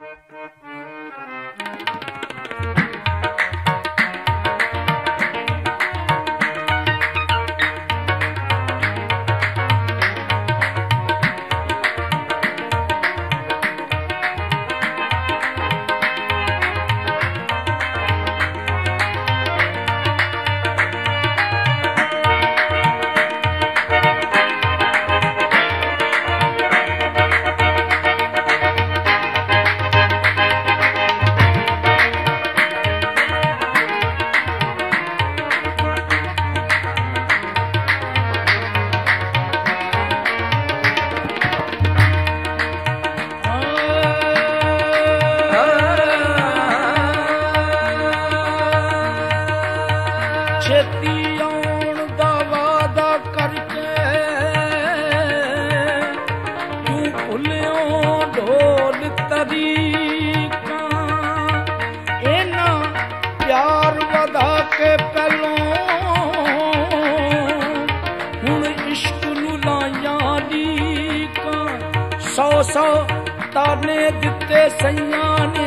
ताने दिते सैया ने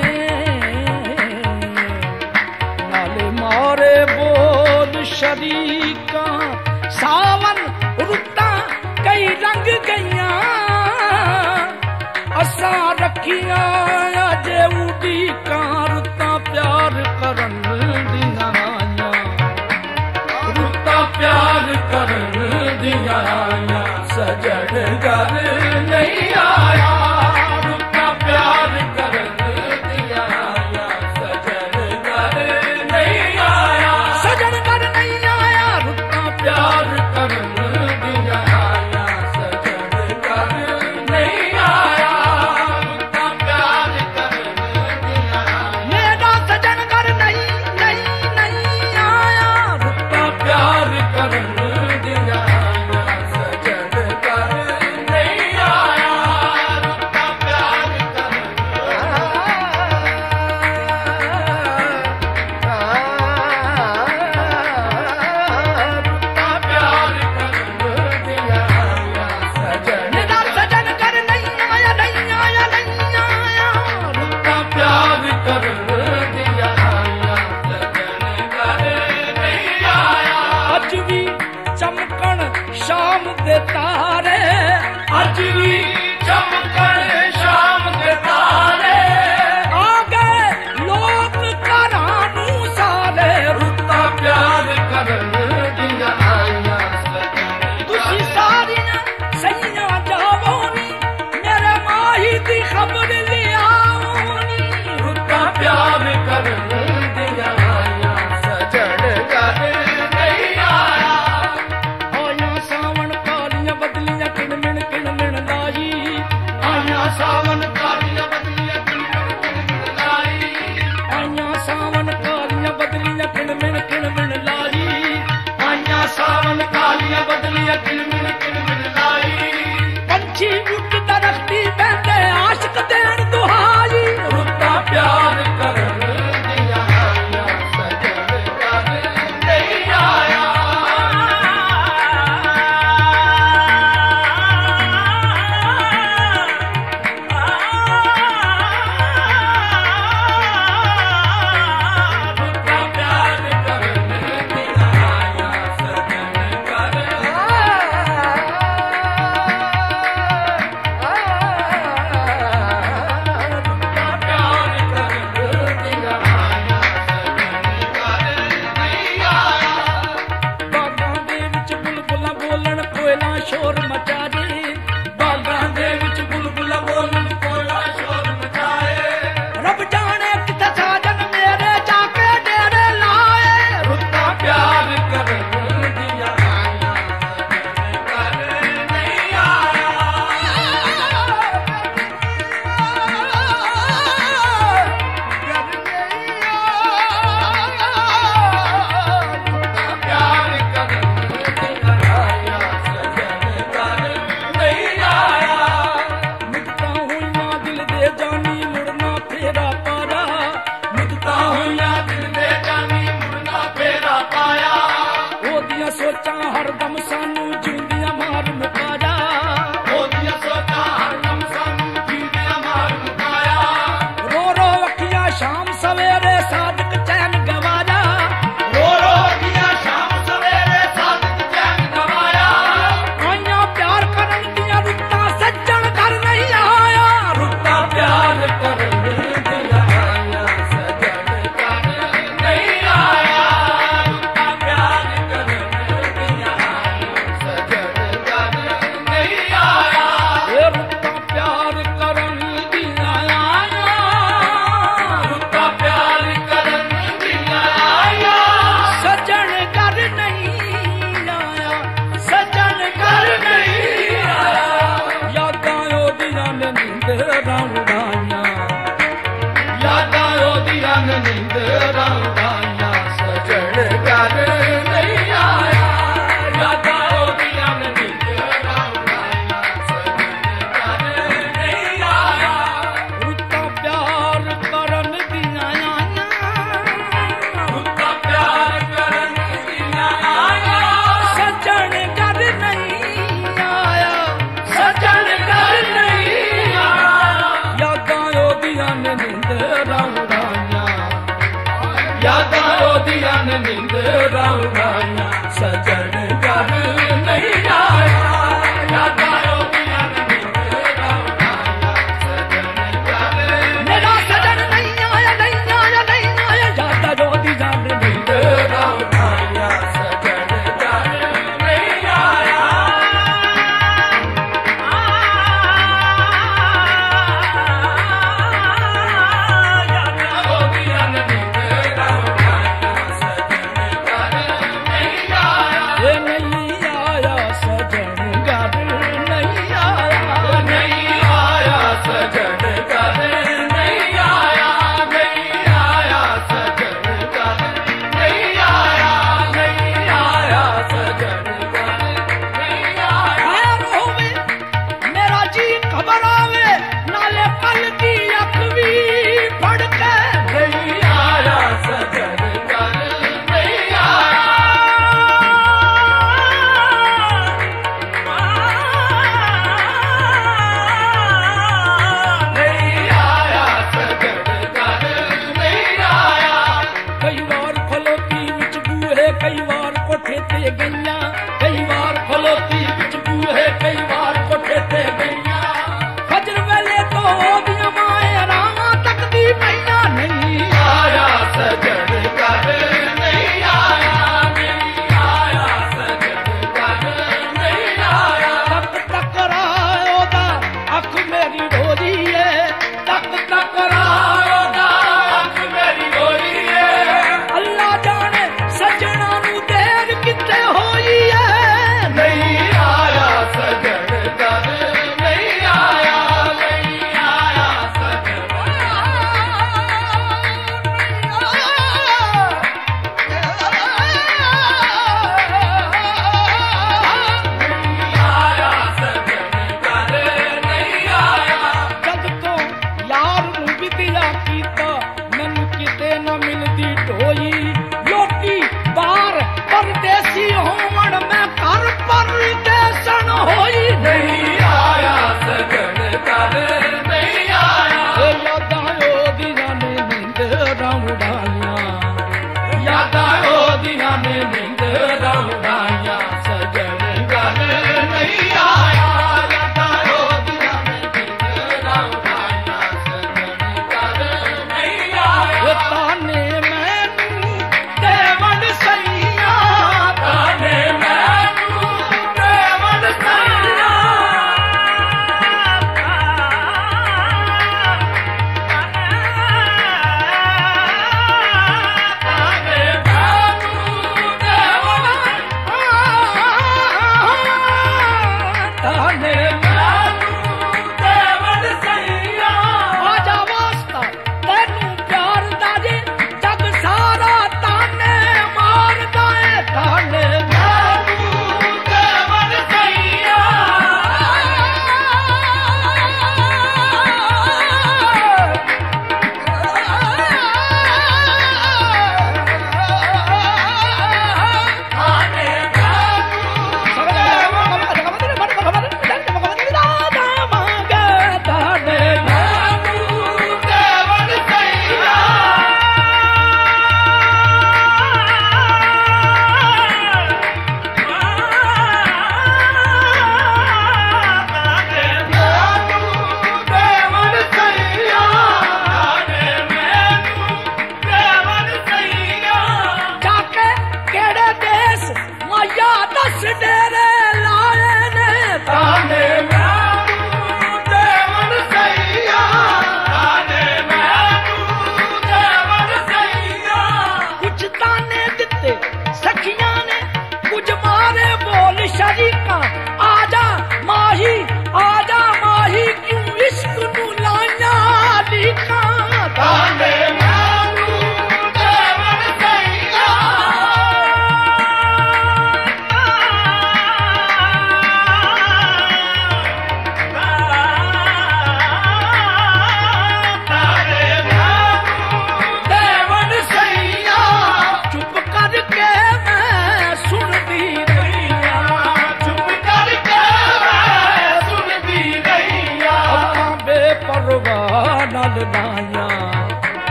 नाले मारे बोल शरीका सावन रुत्ता कई रंग गईया असा रखिया अजे उड़ी का रुत्ता प्यार करन दिया रुत्ता प्यार करन दिया सजन घर नहीं आया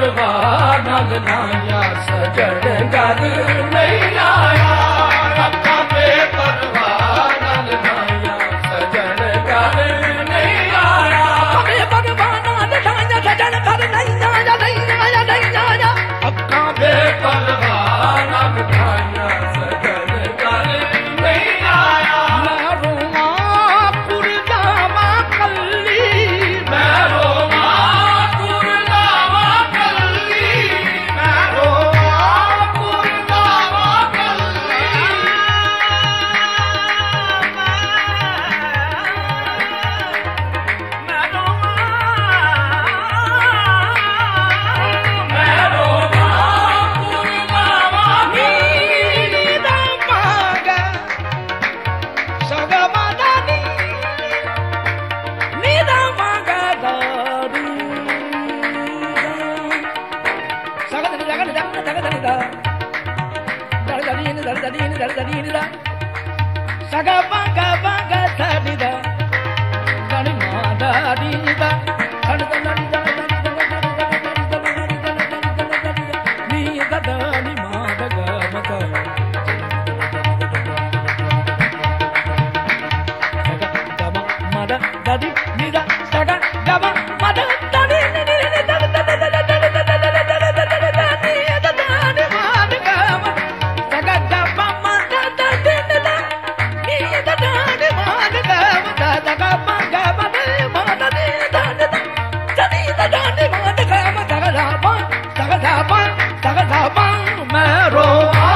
परवाह नल लाया सजन घर नहीं आया अखा बेपरवाह नल लाया सजन घर नहीं आया अबे भगवान नल लाया सजन घर नहीं आया नहीं आया नहीं आया अखा बेपरवाह नल लाया सजन घर नहीं आया मैं रोवा पुरजावा कल्ली मैं रोवा पुरजावा कल्ली मैं रोवा पुरजावा कल्ली मैं रोवा पुरजावा नीली दामागा सगमादानी नीदा मागा दारू सगद जगद जगद जगद दा दरदीन दा सगा मागा मागा दानी दा दानी मादा दी दा सन दानी दा नी दा दानी मादा गा मता mada dadi nida saga gama mada dadi nida dadi mada gama saga gama mada dadi nida nida dadi mada gama saga gama gama mada nida dadi dadi mada gama saga gama saga gama mero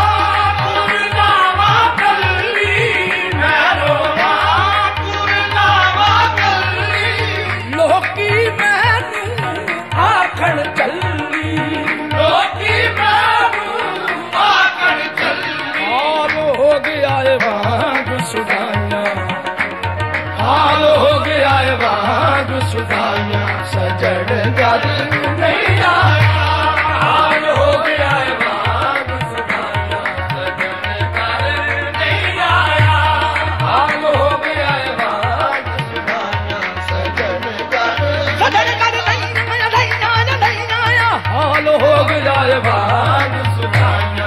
हाल हो गया है वाग सुधाया सजन घर नहीं आया हाल हो गया है वाग सुधाया सजन घर नहीं आया हाल हो गया है वाग सुधाया सजन घर नहीं आया हाल हो गया है वाग सुधाया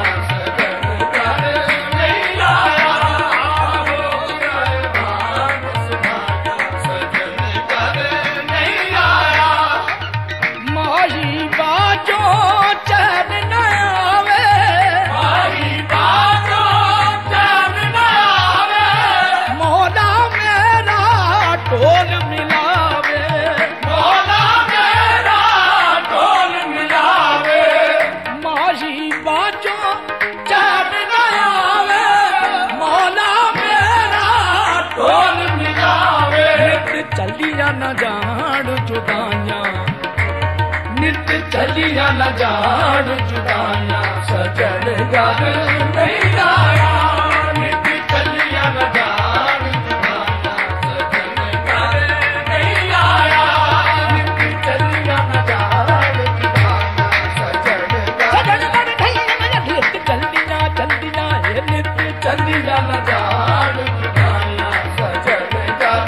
न जान जुदाइयां नित चलिया न जान जुदाइयां सजन घर नहीं आया नित चलिया न जान जुदाइयां सजन घर नहीं आया नित चलिया न जान जुदाइयां सजन घर नहीं आया नित चलिया चलिया नित चलिया न जान जुदाइयां सजन घर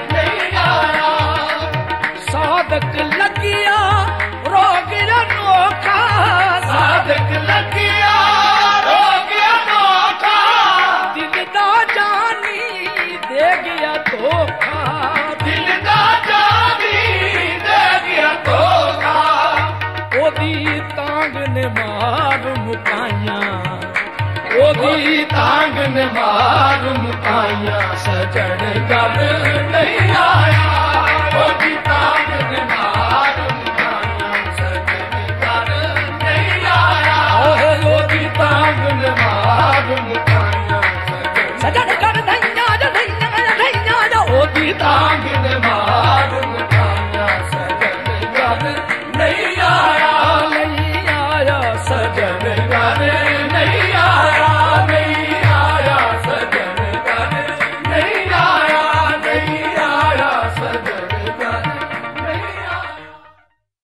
साधक लगिया रोग अनोखा साधक लगिया रोग अनोखा दिल दा जानी दे गया धोखा दिल दा जानी दे गया धोखा ओदी तांग ने मार मुकाइया ओदी तांग ने मार मुकाइया सजन घर